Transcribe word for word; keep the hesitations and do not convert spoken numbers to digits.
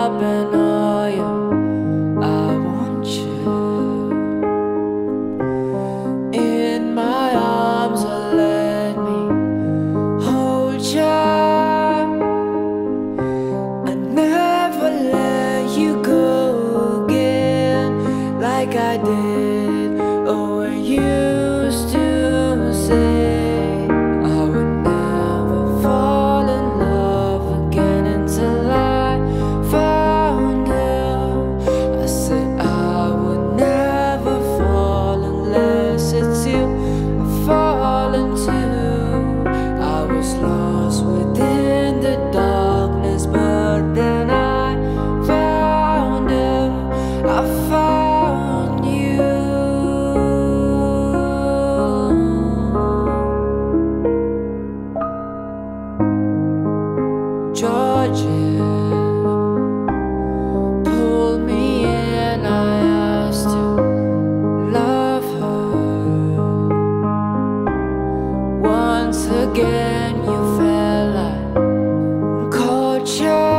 up and oh yeah, I want you in my arms, oh let me hold you. I never let you go again like I did. Oh, I used to say I would never fall in love again until I found you. I said I would never fall unless it's you I fall into. I was lost within the darkness, but then I found you. I found you. Georgia pulled me in, I asked to love her. Once again you felt like culture.